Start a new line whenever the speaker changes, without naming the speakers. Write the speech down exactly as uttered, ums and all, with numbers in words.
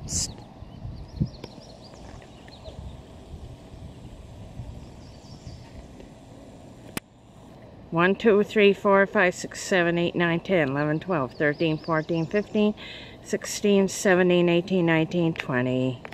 one, two, three, four, five, six, seven, eight, nine, ten, eleven, twelve, thirteen, fourteen, fifteen, sixteen, seventeen, eighteen, nineteen, twenty.